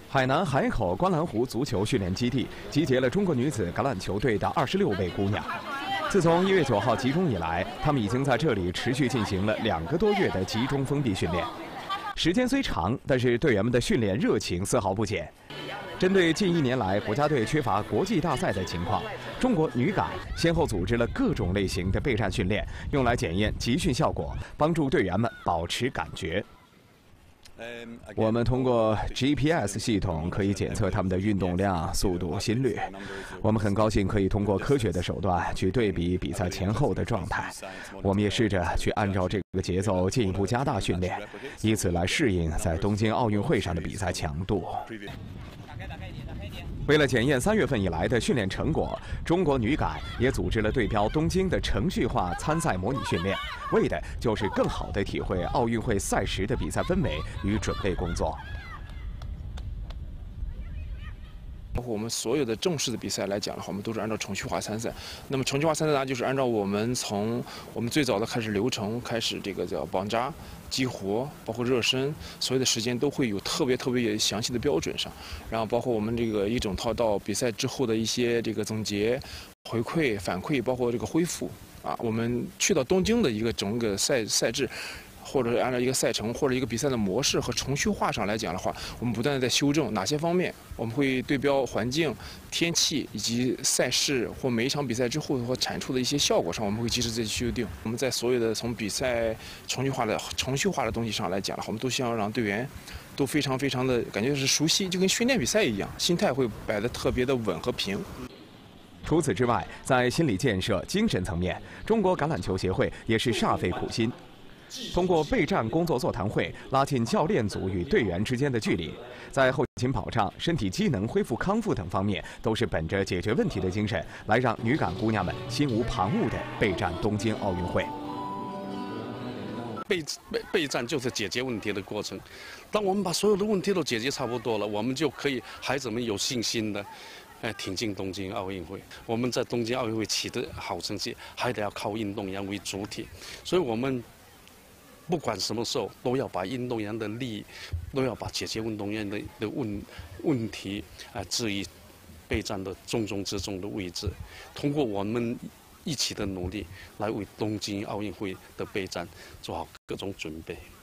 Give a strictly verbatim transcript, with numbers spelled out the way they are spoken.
海南海口观澜湖足球训练基地集结了中国女子橄榄球队的二十六位姑娘。自从一月九号集中以来，她们已经在这里持续进行了两个多月的集中封闭训练。时间虽长，但是队员们的训练热情丝毫不减。针对近一年来国家队缺乏国际大赛的情况，中国女橄先后组织了各种类型的备战训练，用来检验集训效果，帮助队员们保持感觉。 我们通过 G P S 系统可以检测他们的运动量、速度、心率。我们很高兴可以通过科学的手段去对比比赛前后的状态。我们也试着去按照这个节奏进一步加大训练，以此来适应在东京奥运会上的比赛强度。 为了检验三月份以来的训练成果，中国女橄也组织了对标东京的程序化参赛模拟训练，为的就是更好地体会奥运会赛时的比赛氛围与准备工作。 包括我们所有的正式的比赛来讲的话，我们都是按照程序化参赛。那么程序化参赛呢，就是按照我们从我们最早的开始流程开始，这个叫绑扎、激活，包括热身，所有的时间都会有特别特别详细的标准上。然后包括我们这个一整套到比赛之后的一些这个总结、回馈、反馈，包括这个恢复啊，我们去到东京的一个整个赛赛制。 或者按照一个赛程或者一个比赛的模式和程序化上来讲的话，我们不断的在修正哪些方面，我们会对标环境、天气以及赛事或每一场比赛之后或产出的一些效果上，我们会及时再去修订。我们在所有的从比赛程序化的程序化的东西上来讲的话，我们都希望让队员都非常非常的感觉是熟悉，就跟训练比赛一样，心态会摆得特别的稳和平。 除此之外，在心理建设、精神层面，中国橄榄球协会也是煞费苦心。 通过备战工作座谈会，拉近教练组与队员之间的距离，在后勤保障、身体机能恢复康复等方面，都是本着解决问题的精神，来让女橄姑娘们心无旁骛地备战东京奥运会。 备备备战就是解决问题的过程。当我们把所有的问题都解决差不多了，我们就可以孩子们有信心的。 哎，挺进东京奥运会，我们在东京奥运会取得好成绩，还得要靠运动员为主体，所以我们不管什么时候都要把运动员的利益，都要把解决运动员的的问问题啊置于备战的重中之重的位置，通过我们一起的努力，来为东京奥运会的备战做好各种准备。